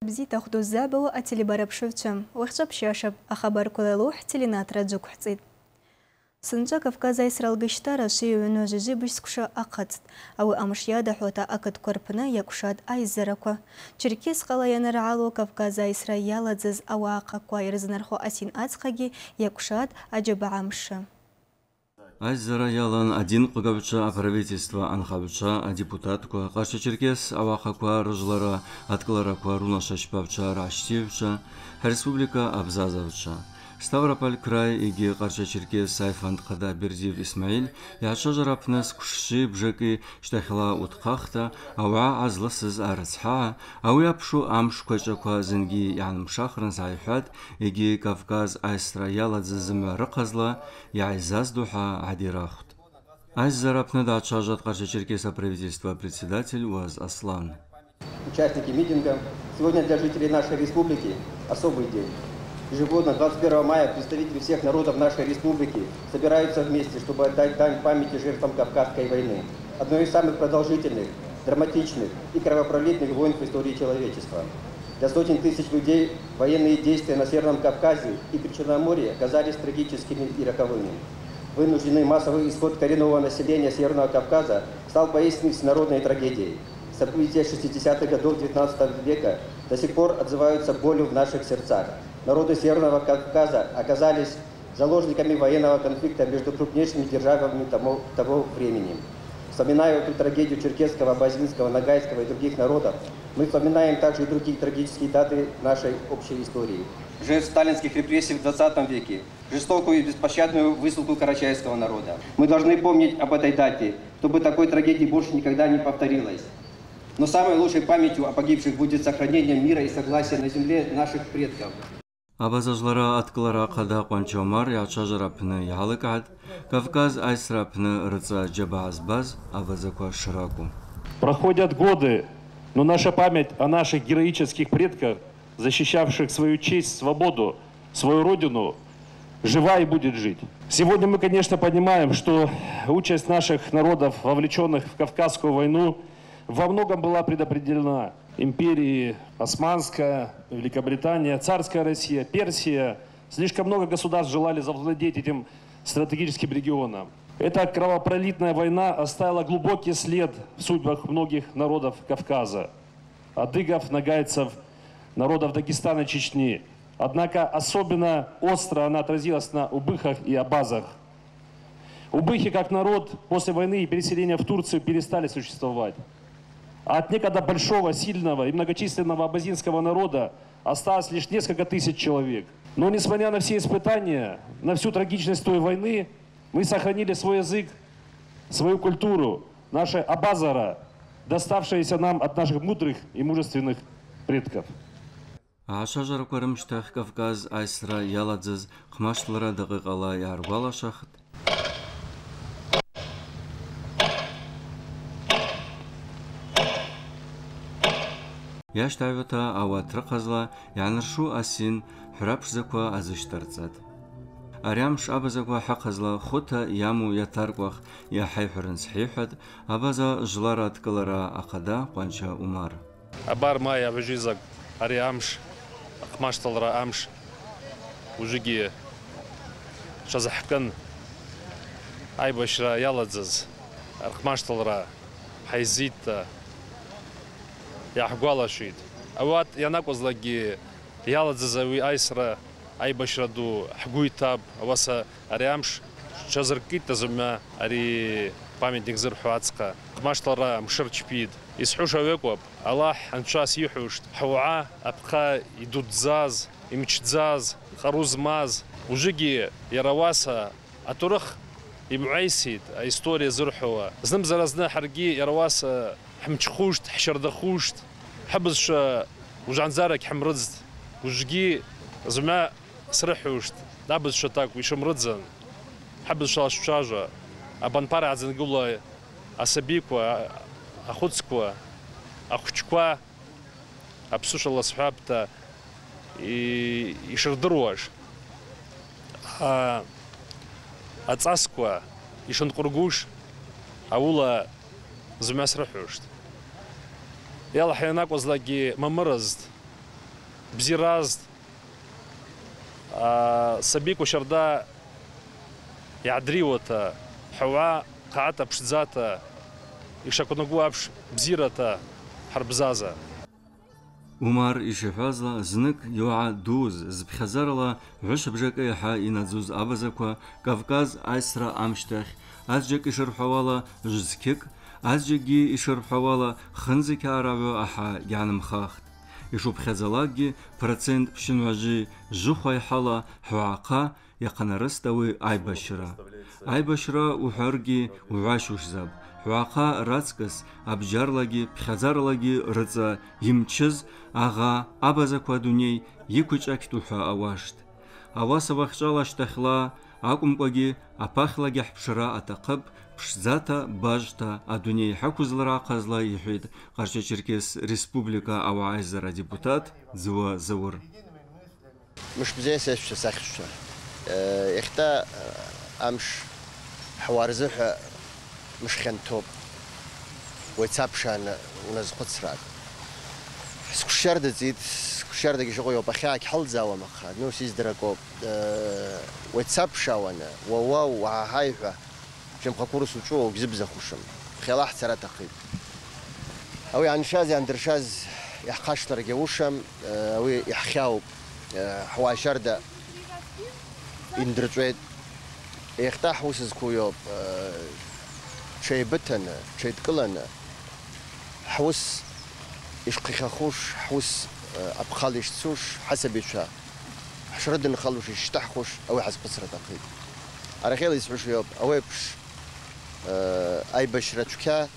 بزي تاخدو الزابو أتلي بارب شوفتشم وخشب شاشب أخبار كل لوح تلينات رجوك حصيد سنجا كفكازا إسرائيل قشتارا شيء ونوجي بيسكشا أقد أو أمشيادا حوتا أقد كوربنا يكشاد أي زرقوا تركيز قلا ينرعالو كفكازا إسرائيل زز أواقع كويرز نرخو أسين أتخاجي يكشاد أجب عمشا Айзара ялан один қоғабыча правительства анхабыча депутатку Қарша Черкес авақаква рыжлара аткалараква рунашашпавча раштивча республика абзазавча Ставрополь край иги Қарша Черкес Сайфанд қада Бердиев Исмаил яша жарапнас кушши бжеки штахила утқахта ауа азласыз арцха ауя пшу амш квачаква зинги яным шахран сайхат иги Кавказ Айсра яладзызым рықазла яйзаз духа адирахт. Айзарапна дачажат Қарша Черкеса правительства председатель УАЗ Аслан. Участники митинга, сегодня для жителей нашей республики особый день. Ежегодно 21 мая представители всех народов нашей республики собираются вместе, чтобы отдать дань памяти жертвам Кавказской войны, одной из самых продолжительных, драматичных и кровопролитных войн в истории человечества. Для сотен тысяч людей военные действия на Северном Кавказе и Причерноморье оказались трагическими и роковыми. Вынужденный массовый исход коренного населения Северного Кавказа стал поистине всенародной трагедией. События 60-х годов XIX века до сих пор отзываются болью в наших сердцах. Народы Северного Кавказа оказались заложниками военного конфликта между крупнейшими державами того времени. Вспоминая эту трагедию черкесского, абазинского, ногайского и других народов, мы вспоминаем также и другие трагические даты нашей общей истории. Жертв сталинских репрессий в 20 веке, жестокую и беспощадную высылку карачаевского народа. Мы должны помнить об этой дате, чтобы такой трагедии больше никогда не повторилось. Но самой лучшей памятью о погибших будет сохранение мира и согласия на земле наших предков. Абазажлара аткалара қада қанчамар ячажарапны ялыкад, Кавказ Айсрапны рыца джабазбаз абазаква шираку. Проходят годы, но наша память о наших героических предках, защищавших свою честь, свободу, свою родину, жива и будет жить. Сегодня мы, конечно, понимаем, что участь наших народов, вовлеченных в Кавказскую войну, во многом была предопределена империей Османская, Великобритания, Царская Россия, Персия. Слишком много государств желали завладеть этим стратегическим регионом. Эта кровопролитная война оставила глубокий след в судьбах многих народов Кавказа. Адыгов, нагайцев, народов Дагестана, Чечни. Однако особенно остро она отразилась на убыхах и абазах. Убыхи как народ после войны и переселения в Турцию перестали существовать. А от некогда большого, сильного и многочисленного абазинского народа осталось лишь несколько тысяч человек. Но несмотря на все испытания, на всю трагичность той войны, мы сохранили свой язык, свою культуру, наше абазара, доставшееся нам от наших мудрых и мужественных предков. Ашажар Карымштах Кавказ Айсра Яладзыз Хмашлара Дагыгала Ярвала Шахт. Яш тавита аватра қазла яныршу асин храпшзаква азыштарцат. Арямш абазаква хақазла хута яму ятарквах я хайхурын схихат абаза жларат калара акада қанча умар. Абар мая вжизак арямш хмашталра амш ужиги шазахкан айбашра яладзыз хмашталра хайзита يحقوا شيء. أوقات يناقض لقي يالد زاوي أيسرة أي بشردو حقوي تاب واسا أريامش شزر كيت زما أري памятник زرحواتسقا ماش ترى مشرت بيد يسحوش ويكوب الله أنشاس يحوش حوعة أبقى يدود زاز يمشت زاز خروز ماز وجيجي يرواسا أترخ يبعيسيد إستوريا زرحوا زنم زرزنا حرقي يرواسا حمتخوشت حشردخوشت حبز وجعنزارك حمرزت وجي زما سرحوشت دابز شتاك ويشمرزن حبز شاجا ابان بارا زنقولا اسبيكوا اخوتسكوا اخوچكوا ابسوش الله صحابتا يشردروش ацаскوا يشنقرقوش اولا زما سرحوشت يلا حيناك وزلاقي ممرزت бзираз, сабику шарда ядривота, хава каата пшдзата, ишакунагу апш бзирата харбзаза. Умар ишихазла знык юа дуз збхазарла вышбжак иха инадзуз абазаква Кавказ айсра амштах азжак ишырхавала жзкик азжаги ишырхавала хынзика араву аха янымхахт ишубхазалаги процент пшинважи жухай хала хуаqa яқанарыстави айбашра ухарги уашушзаб Хуаqa рацкас абжарлаги пхазарлаги рыца имчыз ага абазаква дуней икучактуха авашт. Аваса вахчалаштахла акумкаги апахлаги хпшра атақыб пшзата бажта адуней хакузлара казла ихид Карача-Черкес Республика Ауайзара депутат Зуа Заур. مش بزين سيف ساخش يختا امش حوارزح مش خنتوب ويتسابشان ونزقط سراد سكشار دزيد سكشار دقي شغوي وبخاك حل زاوة مخا نو سيز دراكوب ويتسابشا وانا وواو وهايفا جم قاكورس وشو وجزبزة خوشم خلاح سرا تقيب اوي عن شاز عن درشاز يحقاش ترقي وشم اوي يحخاو حواشر دا اندرجويد يختاح وسز كويوب شيء بتن شيء تقلن حوس يشقي خوش حوس أبخال يشتوش حسب يشاء حشرد نخلوش يشتحخوش أو حسب قصر تقيد على خير يسمعش يوب أو بش أي بشرتك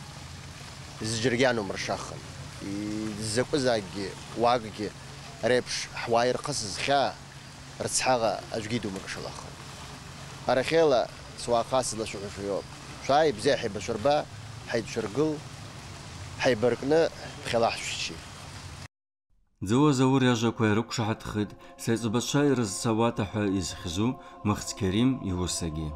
زجريانو مرشاخن يزكو زاقي واقي ريبش حواير قصص خا رتسحاغا أجيدو مرشلاخن على خير سواء خاص لا شوف يوب شايب زي حيب شربا حيد شرقل حيبركنا خلاح شي زوا زور يا جاكوي ركشحت خد سيزبط شاير الزوات حا يزخزو مخت كريم يوسجي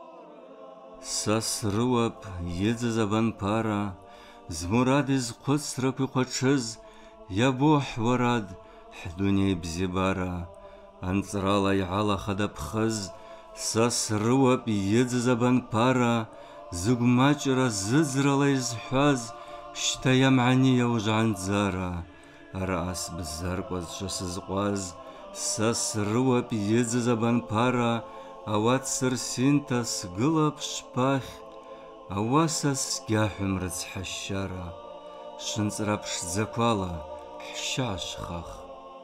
ساس رواب يز زبان بارا زمراد از قدس ربي قدشز يبوح وراد حدوني بزبارا انصرالا يعالا خدب خز ساس رواب يز زبان بارا زغماجرا ززرلا يزحاز شتايا معني وجعن زارا راس بزرقوز شسزقواز ساس رواب يز زبان بارا اوات سرسينتاس قلب شباخ اواساس قاحم رز حشارا شنزرابش زكوالا حشاش خاخ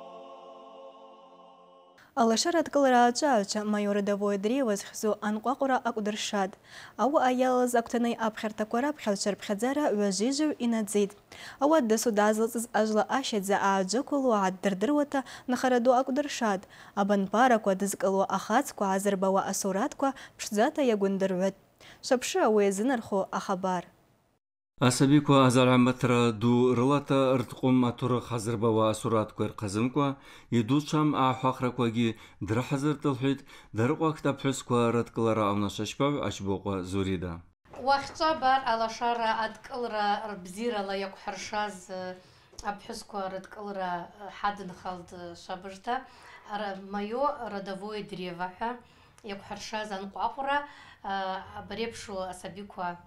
Алашарат кылраача майор рядовой древос хзу анқуақура акудыршад. Ау аялыз актанай абхартакуара бхалчар бхадзара уажижу инадзид. Ауад дасу дазлцыз ажла ашадза ааджакулу аддырдырвата нахараду акудыршад. Абан паракуа дызкалу ахацкуа азырбауа асураткуа пшдзата ягундырват. Шапши ауезынарху ахабар. Асабику азараматра ду рылата ыртқум атуры хазырбава асураткуэр қазымкуа, идучам ахуақракуаги драхазыртылхид, дарықуа кітапхүскуа рыткылара авнашашпав ашбуқуа зурида. Уақытша бар алашара адкылра рбзирала якухаршаз абхүскуа рыткылра хадын халды шабыжда, майо родовое древаха якухаршаз анқуақура барепшу асабикуа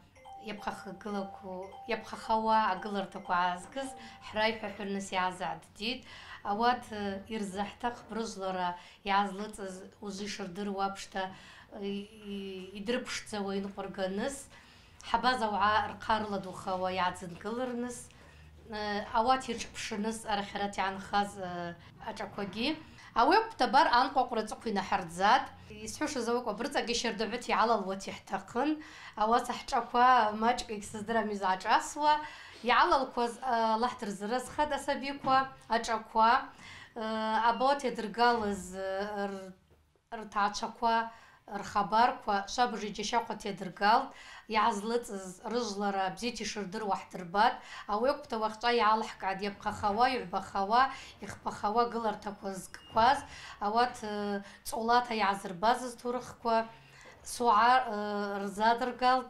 يبقى خوا أقلر تقعز كز حراي حفرنس يعزعد ديد أوات إرزحتق برجلرا يعزلت وزيشر در وابشتا يدربشتا وين قرقنس حبازا وعا رقار لدو خوا يعزن قلرنس أوات يرشبشنس أرخراتي عن خاز أجاكوغي أويب تبار أنقو قرطقوين حرزات يسحوش زوك وبرزا قشير دعوتي على الوات يحتقن أوات حجاكوا ماجك يكسدرا ميزاج أسوا يعلى الكوز لحتر زرز خد أسابيكوا أجاكوا أبوت يدرقالز رتاعشاكوا رخباركوا شابجي جيشاكوا تيدرقال يعزلت رجلرا بزيتي شردر وحتربات أو يقبت وقتا يعلحك عاد يبقى خوا يعبى خوا يخبى خوا قلر تكوز كواز أوات تولاتها يعزر بازز تورخكوا سوعة رزادرقال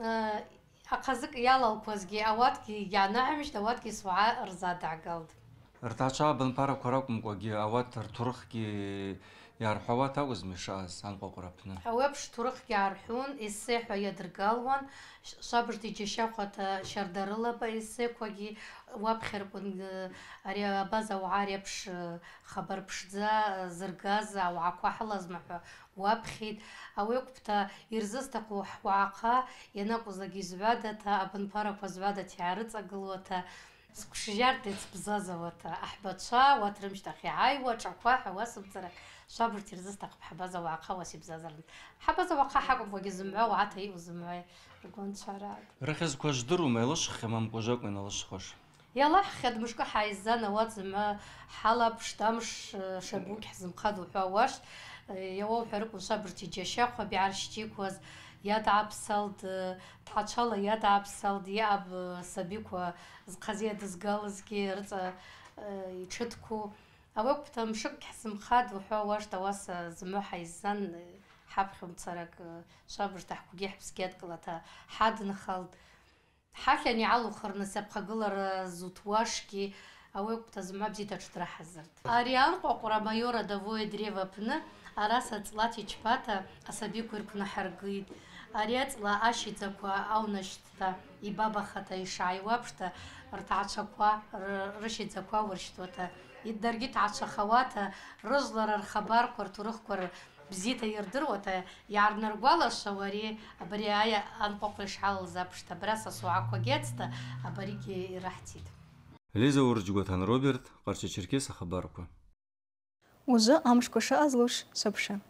أقازك يالا الكوزجي أواتكي يعناعمش دواتكي سوعة رزاد عقال ارتعشا بنبارا كراكم قوجي أوات ترخكي يارحوات أوز مشاز عن قربنا. أوابش ترخ يعرحون السيح ويدرقالوان صبر تيجي شاقة شردرلا بيسيق وجي وابخر بن أريا بازا وعاريبش خبر بشزا زرقازا وعقوا حلز محو وابخيد أوقبتا يرزستق وعقا ينقو زاقي زبادة أبن بارك وزبادة يعرض أقلوتا سكشجارتي تبزازا وتا أحبتشا واترمش تخي عاي واتشعقوا حواسب ترك صبر ترزستق بحبازا وعقا وسيبزازا حبازا وعقا حقم وجي زمعا وعطي وزمعا رقون شارعاد رخز كوش درو ميلش خمام كوجاك من الش خوش يلا خد مشكو حايزانا واتزمع حلب شتامش شبوك حزم خادو حواش يوو حرق وصبر تيجي شاقوا بيعرشتيك وز يدعب سالد تعشالا يدعب سالد ياب سبيكو زقازية دزقالزكي رزا يتشتكو أوك بتمشك حزم خاد وحواش تواس زمو حايزان حبخم تصرق شابر تحكو جيح بسكيت قلتا حاد نخالد حاكي يعلو خرنا سابقا قلر زوتواشكي أوك بتزمع بزيتا تشترا حزرد أريان قوقرا مايورا دافوي دريفا بنا أراسا تلاتي چباتا أسابيكو يركنا حرقيد أريات لا أشيتاكوا أو نشتا إبابا خطا يشعي وابشتا ارتعشاكوا رشيتاكوا ورشتوتا يدرجيت عشخواتا رجلر الخبار كورتورخكور بزيتا يردروتا يعرنا رقوالا الشواري أبريايا أنقوق يشعال زابشتا براسا سوعاكوا جيتستا أبريكي رحتيد Лиза Урджготан Роберт, Карча Черкеса Хабарку. Уже амшкоша азлуш сопша.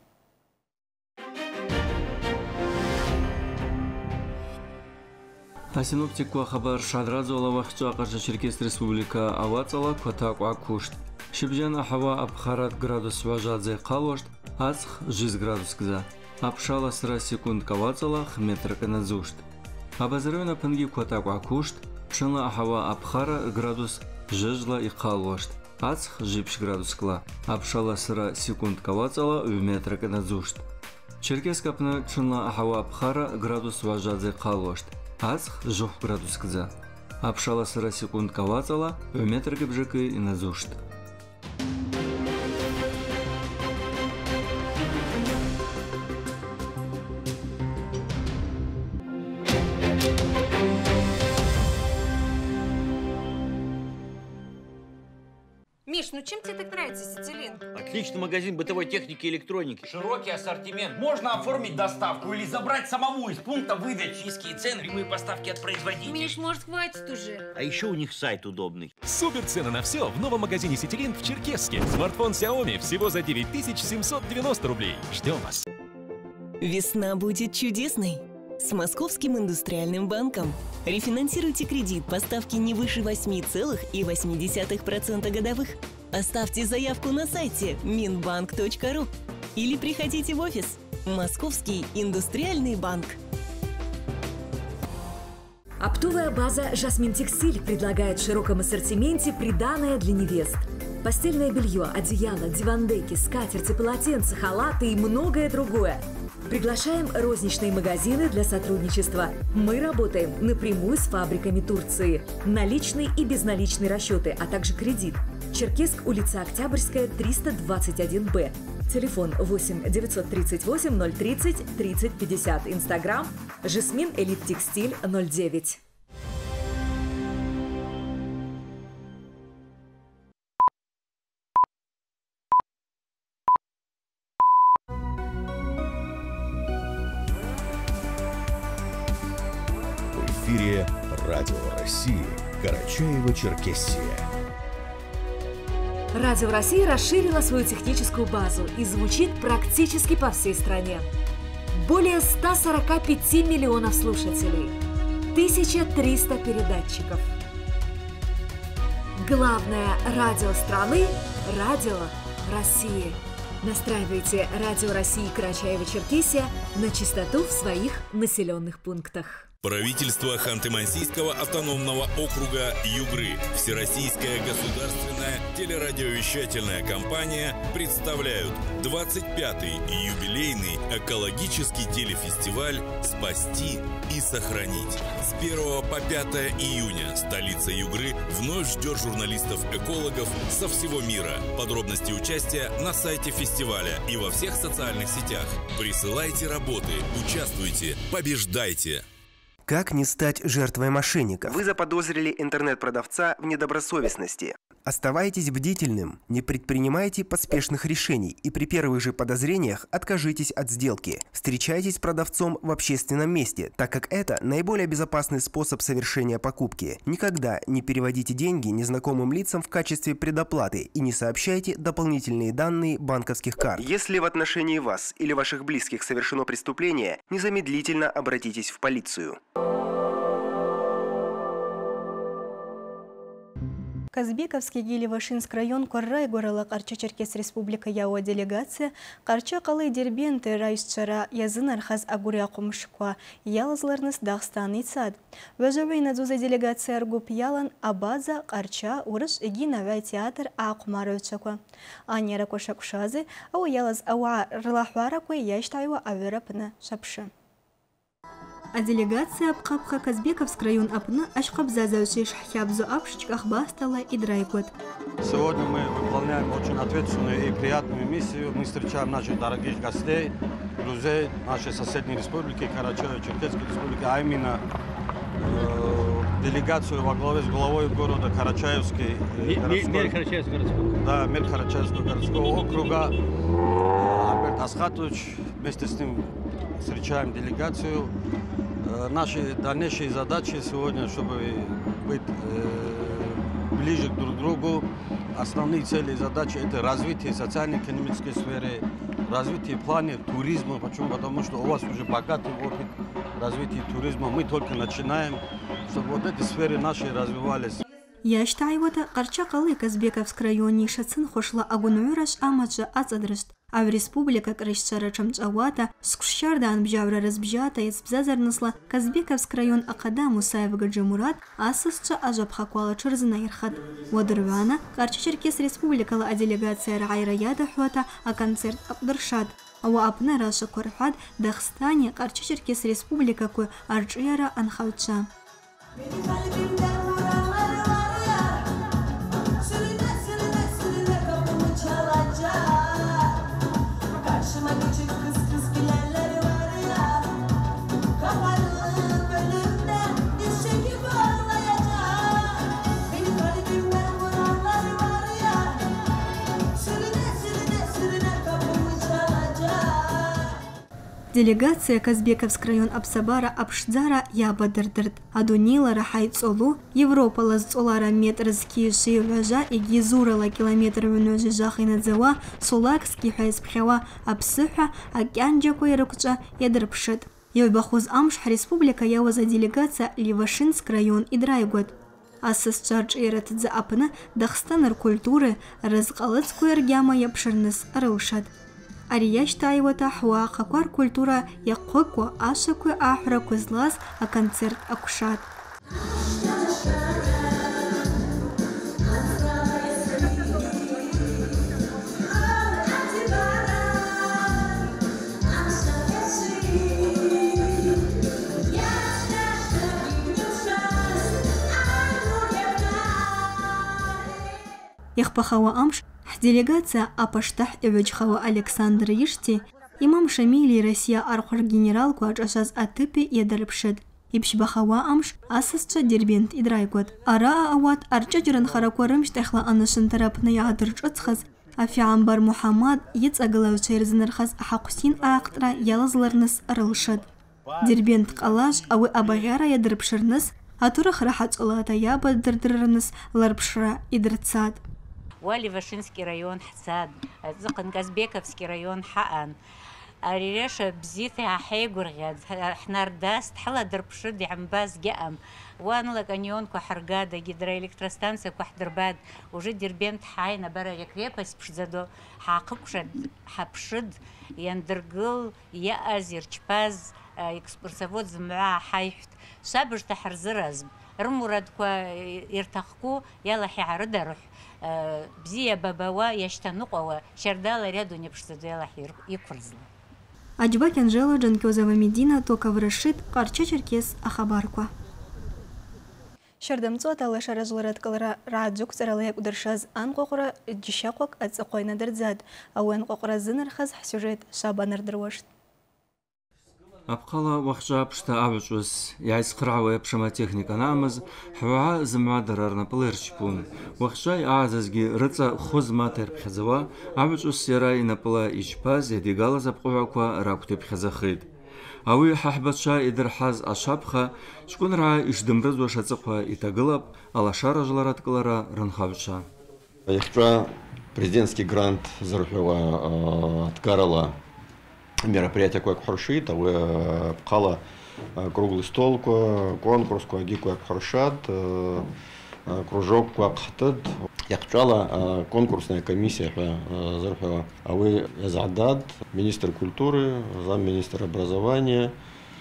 Асиноптику хабар шадразола вахча Карча Черкес Республика авацала котак акушт. Шибжана хава абхарат градус важадзе қалошт, ацх 6 градус кза. Апшала сра секунд кавацала метр каназушт. Абазарена панги котак акушт, Шынла хава абхара градус жежла и қалошт. Ацх 6 градус кла. Апшала сра секунд кавацала метр каназушт. Черкес капна шынла хава абхара градус важадзе қалошт. Ацх 6 градус кза. Апшала сра секунд кавацала метр габжеки и назушт. Миш, ну чем тебе так нравится Ситилинк? Отличный магазин бытовой техники и электроники. Широкий ассортимент. Можно оформить доставку или забрать самому из пункта выдачи. Низкие цены, прямые поставки от производителей. Миш, может, хватит уже? А еще у них сайт удобный. Супер цены на все в новом магазине Ситилинк в Черкесске. Смартфон Xiaomi всего за 9790 рублей. Ждем вас. Весна будет чудесной. С Московским индустриальным банком. Рефинансируйте кредит по ставке не выше 8,8% годовых. Оставьте заявку на сайте minbank.ru или приходите в офис. Московский индустриальный банк. Оптовая база «Жасмин Текстиль» предлагает в широком ассортименте приданое для невест. Постельное белье, одеяло, дивандеки, скатерти, полотенца, халаты и многое другое. Приглашаем розничные магазины для сотрудничества. Мы работаем напрямую с фабриками Турции. Наличный и безналичный расчеты, а также кредит. Черкесск, улица Октябрьская, 321Б. Телефон 8 938 030 30 50. Инстаграм Жасмин Элит Текстиль 09. В эфире Радио России, Карачаево-Черкесия. Радио России расширило свою техническую базу и звучит практически по всей стране. Более 145 миллионов слушателей, 1300 передатчиков. Главное радио страны – Радио России. Настраивайте Радио России Карачаево-Черкесия на частоту в своих населенных пунктах. Правительство Ханты-Мансийского автономного округа Югры, Всероссийская государственная телерадиовещательная компания представляют 25-й юбилейный экологический телефестиваль «Спасти и сохранить». С 1 по 5 июня столица Югры вновь ждет журналистов-экологов со всего мира. Подробности участия на сайте фестиваля и во всех социальных сетях. Присылайте работы, участвуйте, побеждайте! Как не стать жертвой мошенников? Вы заподозрили интернет-продавца в недобросовестности. Оставайтесь бдительным, не предпринимайте поспешных решений и при первых же подозрениях откажитесь от сделки. Встречайтесь с продавцом в общественном месте, так как это наиболее безопасный способ совершения покупки. Никогда не переводите деньги незнакомым лицам в качестве предоплаты и не сообщайте дополнительные данные банковских карт. Если в отношении вас или ваших близких совершено преступление, незамедлительно обратитесь в полицию. Казбековский Гилевашинск район Коррай горала Карча-Черкес Республика Яуа делегация Карча Калы Дербенты райсчара язын архаз агуря кумшква ялызларныс Дагстан ицад. Вәжәвей надзуза делегация аргуп ялан Абаза Карча урыш иги навай театр ақумары өтшаква. Аньяра кошакушазы ау ялыз ауа рылахуара кwe яштайва аверапны шапшы. А делегация Абхабха Казбековск район Апна Ашхабзазаушиш Хябзу Апшич Ахбастала и Драйкот. Сегодня мы выполняем очень ответственную и приятную миссию. Мы встречаем наших дорогих гостей, друзей нашей соседней республики, Карачаево-Черкесской республики, а именно делегацию во главе с главой города Карачаевский. Мэр Карачаевского городского. Да, мэр Карачаевского городского округа Альберт Асхатович. Вместе с ним встречаем делегацию. Наши дальнейшие задачи сегодня, чтобы быть ближе друг к другу. Основные цели и задачи – это развитие социально-экономической сферы, развитие в плане туризма. Почему? Потому что у вас уже богатый опыт развития туризма. Мы только начинаем, чтобы вот эти сферы наши развивались. Яштайвата Карча Калы Казбековск районе Шацин хошла агунуираш амаджа ацадрышт. А в республика Крышчара Чамчавата скушардан бжавра разбжата из бзазарнысла Казбековск район Акада Мусаев Гаджимурат асысча ажабхаквала Чырзына Ирхат. Водырвана Карча-Черкес республикала а делегация Райраяда Хуата а концерт Абдыршат. Ау апна Раша Корхат Дагстане Карча-Черкес республика кwe Арчияра Анхауча. Делегация Казбековск район Абсабара Абшдзара Ябадырдырд. Адунила Рахайцолу, Европа лазцолара метр скиши вежа и гизурала километр веножи жахинадзева, Сулакский хайспхева Абсыха, Акянджакой рукча Ядрпшит. Йойбахуз Амш республика Яваза делегация Ливашинск район и Драйгот. Асыс чарч иратдза апна Дагстанар культуры разгалыцкую эргяма япширныс рылшат. Арияш таевата хуа хаквар культура якоква ашакwe ахра кузлас а концерт акушат. Яхпахава амш делегация Апаштах Эвечхава Александр Ишти, имам Шамили Россия Архур генерал Куачашаз Атыпи Ядарпшед, Ипшбахава Амш Асасча Дербент и Драйкот. Ара Ават Арчаджиран Харакуарым Штехла Анашин Тарапна Ядырчотхаз, Афиамбар Мухаммад Яцагалаучерзнерхаз Ахакусин Актра Ялазларнес Рылшад. Дербент Калаш Авы Абагара Ядарпшернес, Атурах Рахач Улата Ябадырдырнес Ларпшра Идрцад. Ливашинский район Хцад, Казбековский район Хаан. أريرش بزيت حيقر غاد إحنا رداست حلا دربشد عمباز جام وأنا لقانيون كحرقادة جدرا إلكتروستانسيا كحدرباد وجد بنت حاينا برا يكريبس بشدو حققشد حبشد يندرقل يأزير تشباز إكسبرسافوت زمعا حيفت سابج تحرزرز رمورد كوا يرتقو يلا حيعرض روح بزيا باباوا يشتنقوا شردالا ряду не пшдела يكفرزل Аджба Кенжела Джанкёзова Медина тока врашит Карча Черкес Ахабарква. Шардамцот алаша разларат калара радзук царалаяк удыршаз ан қоқыра джишақуак ацақойна дырдзад, ауэн қоқыра зынырхаз сюжет шабаныр дырвашт. أبقى وقتها بشتا أبجوز يعيس قرعوة بشما تكنيكا نعمز حواها زمع درارنا بليرشبون وقتها أعززجي رتسا خوز ماتر بخزوا أبجوز سيراي نبلا إجباز يديقالا زبقوعكوا راكوتي بخزاخيد أوي ححبتشا إدرحاز أشابخا شكون رعا إشدمرز وشاتسقوا إتاقلب على شارة جلارات كلارا رنخابتشا Якщо президентский грант зарухова откарала мероприятие как хорошит, а вы пхала круглый стол, конкурс, как хорошат, кружок как хтад. Я хотела конкурсная комиссия зарухова, а вы задат министр культуры, замминистра образования,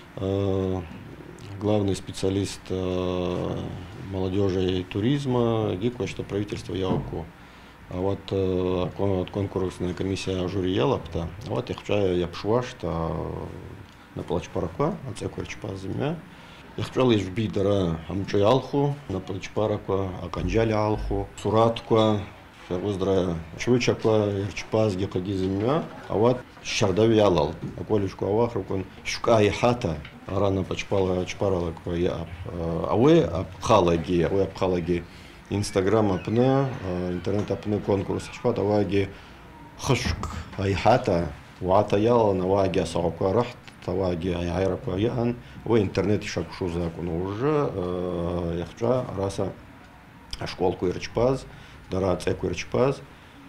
главный специалист молодежи и туризма, гиква, что правительство Ялку. А вот конкурсная комиссия жюри Ялапта, вот я хочу я пшуа, что на плач параква, а це корчпа земля. Я хотел лишь бидера амчой алху, на плач параква, аканджали алху, суратква, феруздрая, чувичаква, ирчпаз гекаги земля, а вот шардави ялал, а колечку авахрукон, шука и хата, рано почпала чпарала ква, а вы обхалаги, Инстаграм апне, интернет апне конкурс шпата ваги хшк айхата ватаяла на ваги асаука рахт таваги айрапа ян в интернет шакшу закон уже яхча раса школку ирчпаз дара цеку ирчпаз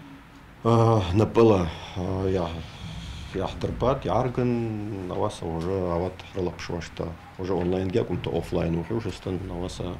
напыла я яхтерпат ярган наваса уже а вот релапшвашта уже онлайн гекунто офлайн уже стан наваса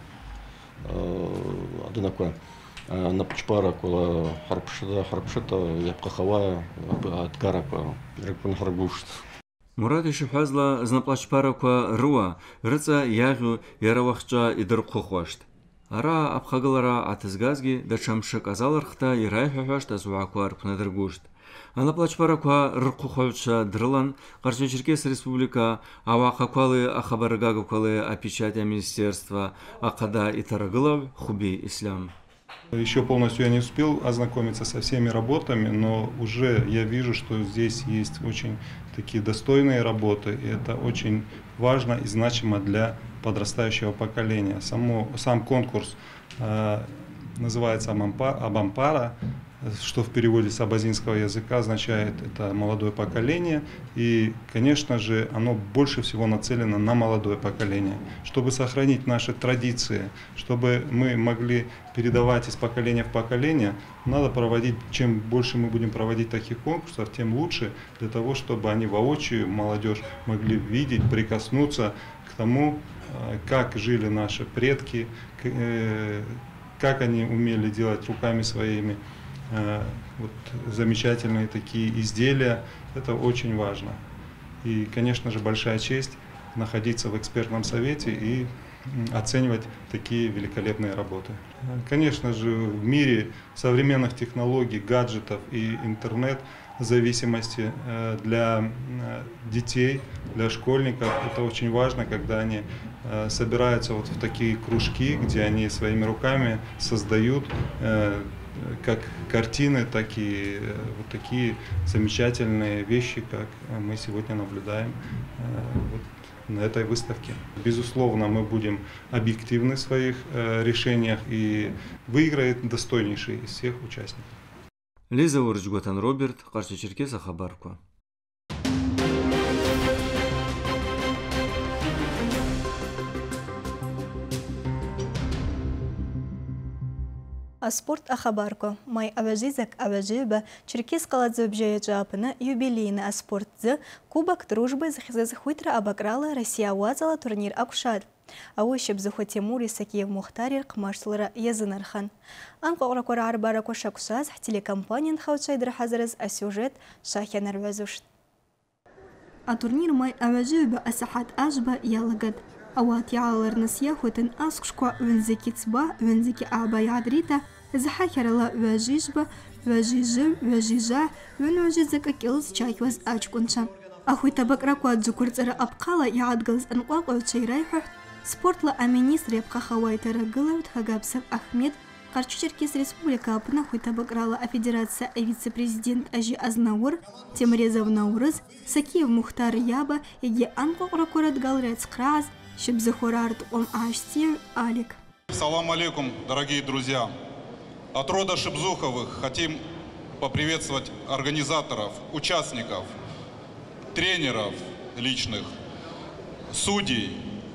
одинаково на пчпара кола харпшата япкахава откарапа рекпун харгушт Мурат ишипхазла знаплачпараква руа рыца ягу яравахча идырқухвашт ара апхагалара атызгазги дачамшык азалархта ирайхухвашт азуаквар пнадыргушт Анаплачпараква рқухвача дрылан Карча Черкес Республика авақаквалы ахабаргагаквалы опечатия министерства акада и тарагылав хуби ислам. Еще полностью я не успел ознакомиться со всеми работами, но уже я вижу, что здесь есть очень такие достойные работы, и это очень важно и значимо для подрастающего поколения. Сам конкурс называется Абампара, что в переводе с абазинского языка означает это молодое поколение, и, конечно же, оно больше всего нацелено на молодое поколение. Чтобы сохранить наши традиции, чтобы мы могли передавать из поколения в поколение, надо проводить, чем больше мы будем проводить таких конкурсов, тем лучше, для того, чтобы они воочию, молодежь, могли видеть, прикоснуться к тому, как жили наши предки, как они умели делать руками своими. Вот замечательные такие изделия, это очень важно. И, конечно же, большая честь находиться в экспертном совете и оценивать такие великолепные работы. Конечно же, в мире современных технологий, гаджетов и интернет-зависимости для детей, для школьников это очень важно, когда они собираются вот в такие кружки, где они своими руками создают как картины, так и вот такие замечательные вещи, как мы сегодня наблюдаем вот на этой выставке. Безусловно, мы будем объективны в своих решениях и выиграет достойнейший из всех участников. Лиза Урджготан Роберт, Карча Черкес Ахабарква. Аспорт ахабарко. Май аважизак аважиба Черкес каладзе бжаячапына юбилейный аспортзы Кубок дружбы захуйтра абакрала Россия уазала турнир акушад. Ауышып зуху Тимур Исакиев Мухтарир қмаштылыра язынархан. Анқоғра кора арбара кошакушаз телекомпаниян хаучайдыр хазарыз асюжет шахян арвазушт. А турнир май аважиба асахат ажба ялагад. Ауат яаларнас яхутын аскшква вензики цба, вензики аба ядрита, захахерала вежижба, вежижи, вежижа, венвежизак акилз чайхваз ачкунча. Ахуйта бакраква дзукурцара абкала яадгалз анқвақва чайрайхах, спортла аминистр ябқа хавайтара гылаут Хагабсов Ахмед, Карчу-Черкес Республика апына хуйта бакрала а федерация и вице-президент Ажи Азнаур, Темрезов Наурыз, Сакиев Мухтар Яба, еге анқоқра корат галрец краз, Шибзахурарт ом Аштир Алик. Салам алейкум, дорогие друзья. От рода Шибзуховых хотим поприветствовать организаторов, участников, тренеров личных, судей,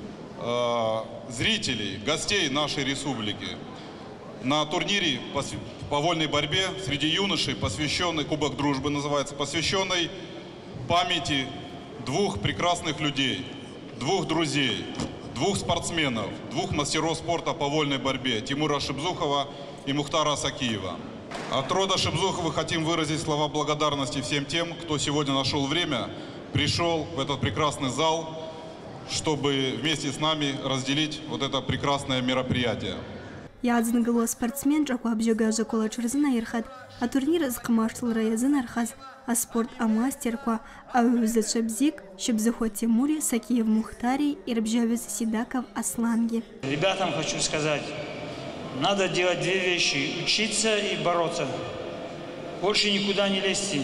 зрителей, гостей нашей республики. На турнире по вольной борьбе среди юношей, посвященный Кубок дружбы называется, посвященный памяти двух прекрасных людей, двух друзей, двух спортсменов, двух мастеров спорта по вольной борьбе, Тимура Шибзухова и Мухтара Сакиева. От рода Шибзуховых хотим выразить слова благодарности всем тем, кто сегодня нашел время, пришел в этот прекрасный зал, чтобы вместе с нами разделить вот это прекрасное мероприятие. Ядзнгало спортсмен Джаку Абжигажа Колачурзина Ирхат, а турнир с Камаштл Раязин Архаз, а спорт а мастерква, а Вюза Шабзик, Шибзухо Тимури, Сакиев Мухтарий и Рабжавез Сидаков Асланги. Ребятам хочу сказать, надо делать две вещи: учиться и бороться. Больше никуда не лезьте.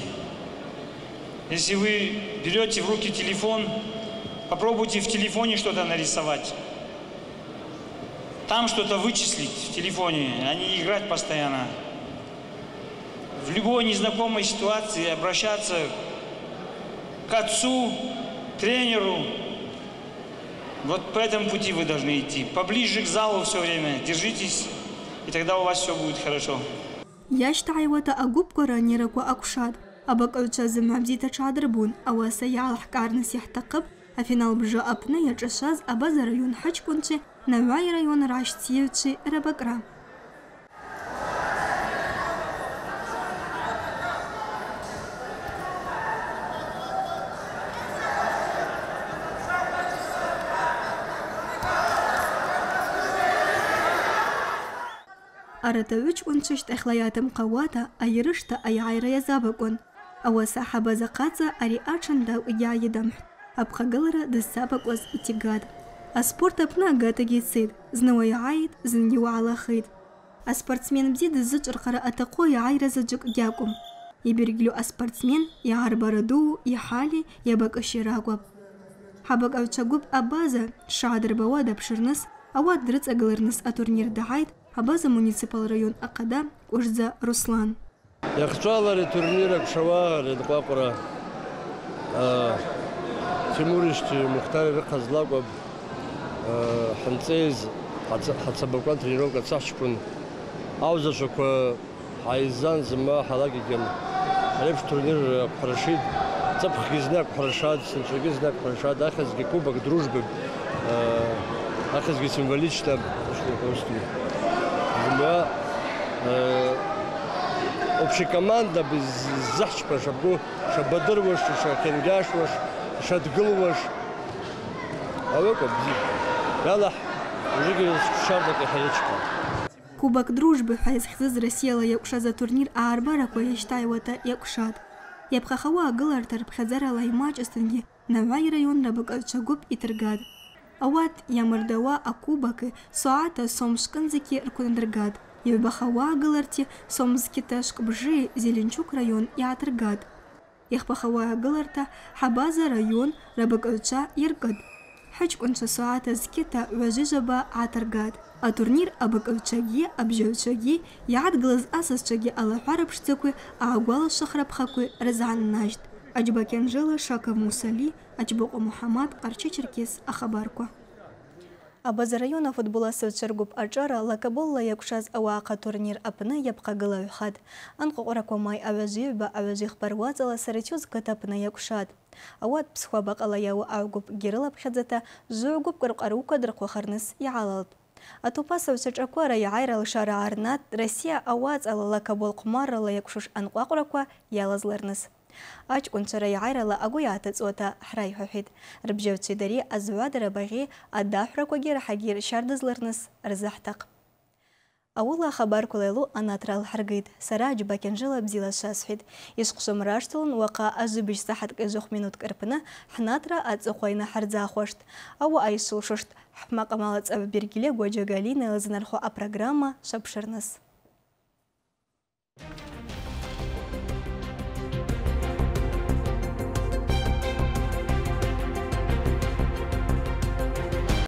Если вы берете в руки телефон, попробуйте в телефоне что-то нарисовать. Там что-то вычислить в телефоне, а не играть постоянно. В любой незнакомой ситуации обращаться к отцу, тренеру. Вот по этому пути вы должны идти. Поближе к залу все время. Держитесь, и тогда у вас все будет хорошо. Я считаю, это агубка раннерку акушад. Абакавча замабзита чадрбун, а васая лахкарнас яхтакаб, а финал бжа апна ячашаз абаза район хачкунчи, навай район раштиевчи рабакра. Аратавич унчишт эхлаятам кавата, айрышта айайра язабакун. Ауаса хабаза каца ари ачандау яйдам. Абхагалара десабак was итигад. А спорт апна гатаги цид, знава яйд, знью алахид. А спортсмен бзид зычырхара атако яйра заджук гякум. Иберглю а спортсмен яарбараду, яхали, ябакаширагваб. Хабак авчагуб абаза, шадрбава дапширнас, авад дрыц агаларнас а турнир дагайд, Абаза муниципал район Акада, Ужза Руслан. Я хотела турнира Кшава, Редквакура, Тимуришти, Мухтари Казлаков, Ханцез, Хацабакван тренировка Цахчпун, Аузашук, Айзан, Зима, Халагигем, Репш турнир Парашид, Цапхизнак Парашад, Сенчагизнак Парашад, Ахазги Кубок дружбы, Ахазги символично, Земля общекоманда без захчпа, чтобы шабадырваш, шакенгашваш, шадгылваш. А вы как Ялах, уже говорит, шардак и хаечка. Кубок дружбы хайзхзыз Россия якуша за турнир Арбара, кое считаю это якушат. Ябхахава галартар бхазара лаймач остынги Навай район Рабакачагуб и Тыргад. Ауат ямардава акубаки соата сомшканзики ркундыргад. Ябхахава галарти сомскиташк бжи Зеленчук район и Атыргад. Яхбахава галарта Хабаза район Рабакача Иргад. Хачкунша соата зкита важижаба Атыргад. А турнир абакавчаги, абжавчаги, яадглаз асасчаги алахарабшцакуи, а агуала шахрабхакуи разан нажд. Аджба Кенжела Шаков Мусали, Аджбоко Мухаммад, Карчу-Черкес, Ахабарко. Абаза района футболасы чергуп аджара лакаболла якшаз ауаqa турнир апны япқагыла юхад. Анқоқракомай авазиуба авазих парвазала сарачуз катапны якшад. Ауат псхуабақ алаяу аугуп гирылап хадзата зугуп гарқарука дырқуахарныс яалалд. Атупаса усачакуара яайрал шара арнат Россия ауац ала лакабол қумаррала якшуш анқоқракуа ялазларныс. Ач кунцара яайрала агуята цота храй хухид. Рбжевци дари азвадара баги аддахракуагир хагир шардызларныс рзахтақ. Аула хабар кулайлу анатрал харгид. Сараджи бакенжила бзила шасфид. Ишқшым раштылын вақа азубиш сахат кезух минут карпына хнатра ацухойна хардзахошт. Ау айшылшошт. Хмақамалац авбергиле гуаджагалина лазанарху а программа шапшырныс.